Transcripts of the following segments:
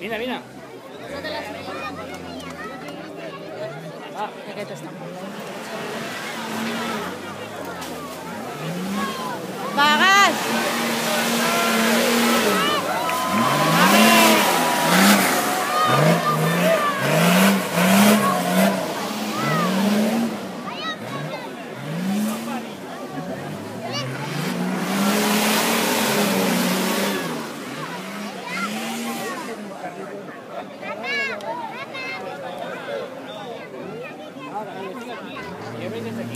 Vine, vine. Ah, aquest està molt bé. Vagas! Ja vens aquí.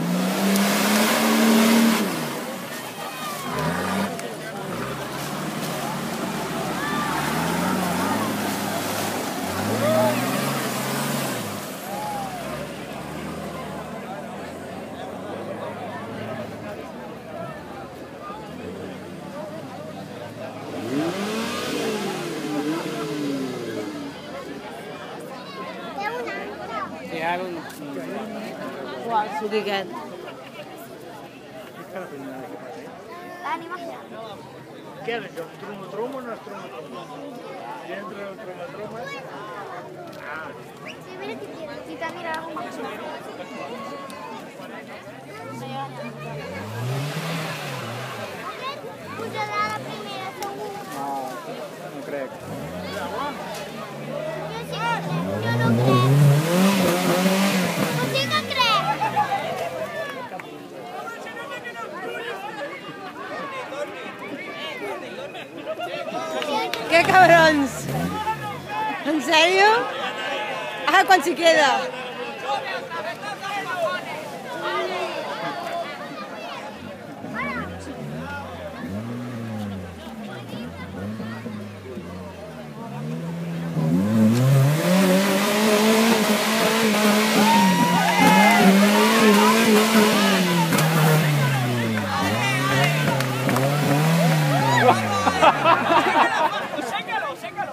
Uau, sudiquet. Què és això? Un tromo-tromo o no és tromo-tromo? I entra el tromo-tromo? Sí, mira que tiene. Tita, mira algo más. Posarà la primera, segur. No crec. Jo no crec. Jo sí que crec. Que cabrons! En sèrio? Ah, quan s'hi queda? Sécalo, sécalo.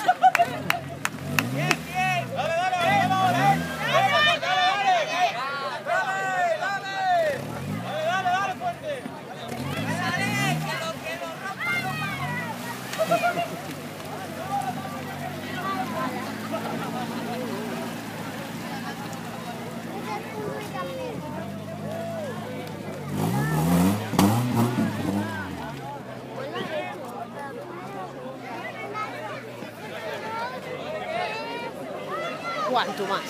Quanto más.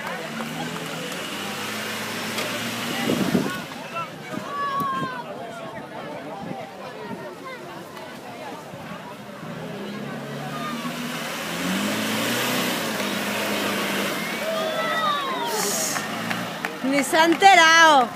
Ni se ha enterado.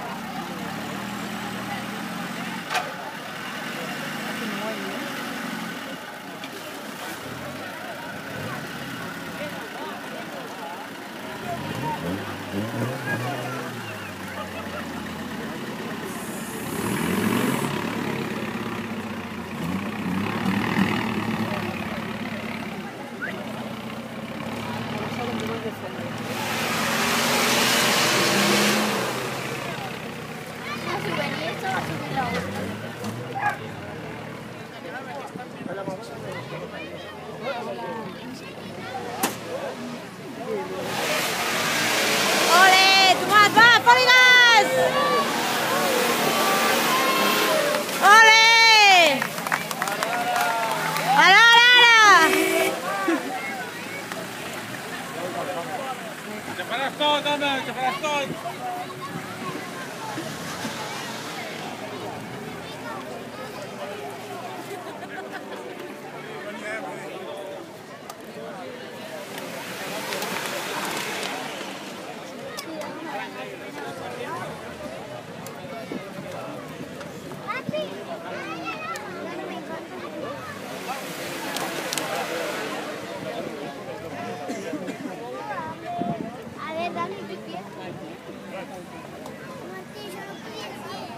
Ole, Tomàs, va, foli gas! Ole! Ara, ara, ara! Te faràs tot, home, te faràs tot. A ver, dale tu pie. Martí, yo no podía decir.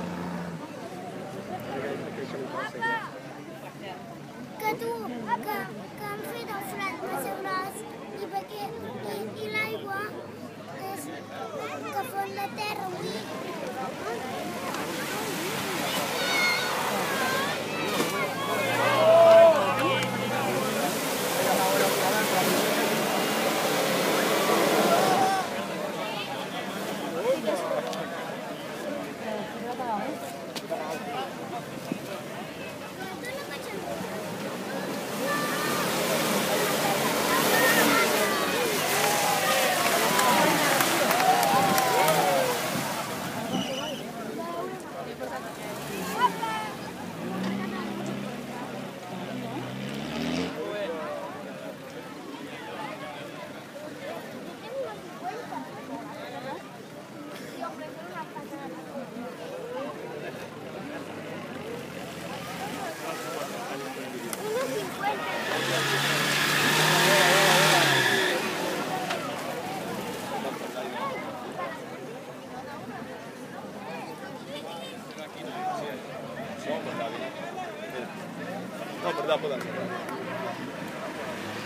Que tu, que han fet el fred massa gros i l'aigua que fon la terra avui.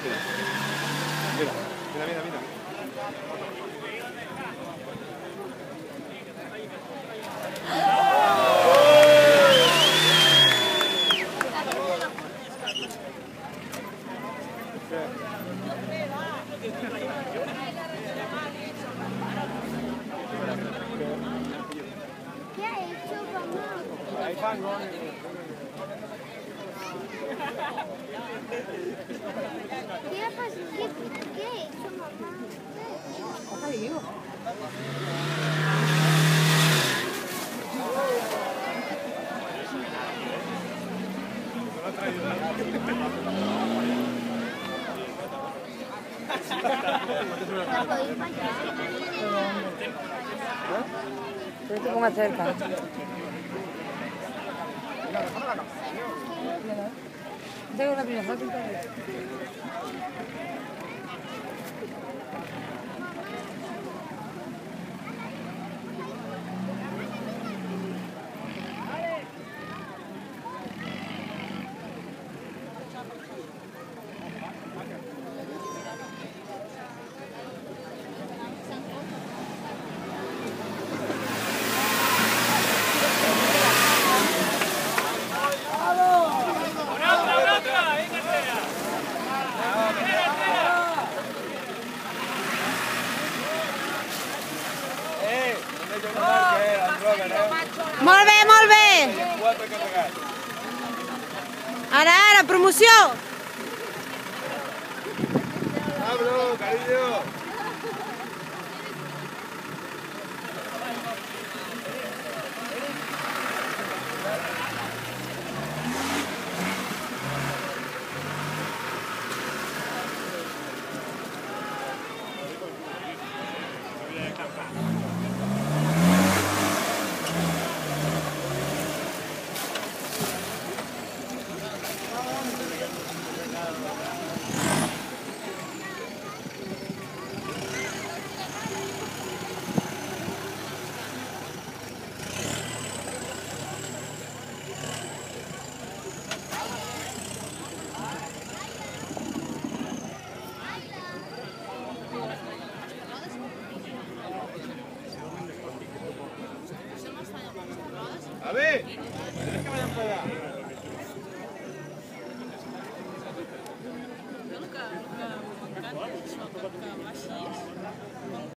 Mira, mira, mira, mira. ¿Qué ha hecho, mamá? Hay fango. ¿Qué ha hecho, mamá? ¿La podéis pasar? Pero tú más cerca. Tengo la primera foto. Molt bé, molt bé. Ara, ara, promoció. Pablo, cariño. A ver, ¿quieres que vayan para allá?